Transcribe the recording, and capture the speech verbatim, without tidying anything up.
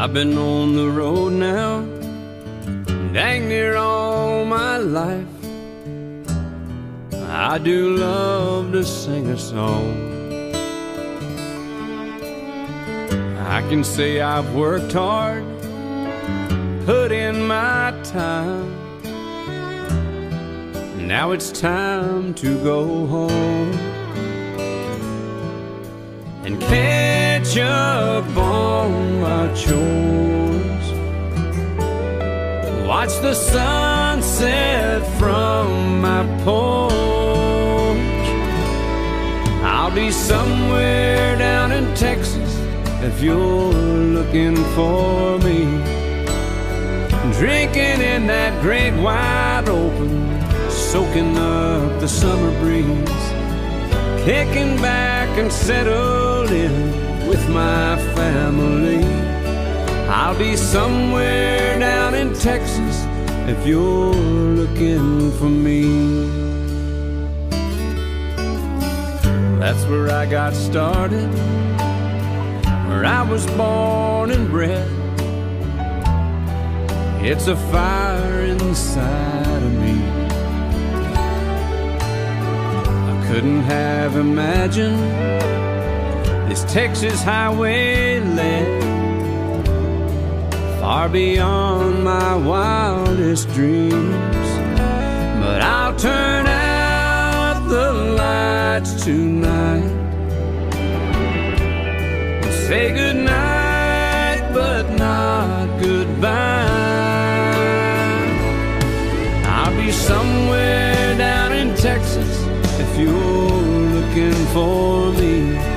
I've been on the road now dang near all my life. I do love to sing a song. I can say I've worked hard, put in my time. Now it's time to go home and catch up on my chores. Watch the sunset from my porch. I'll be somewhere down in Texas if you're looking for me, drinking in that great wide open, soaking up the summer breeze, kicking back and settled in with my family. I'll be somewhere down in Texas if you're looking for me. That's where I got started, where I was born and bred. It's a fire inside of me I couldn't have imagined this Texas highway led far beyond my wildest dreams. But I'll turn out the lights tonight, say goodnight but not goodbye. I'll be somewhere down in Texas if you're looking for me.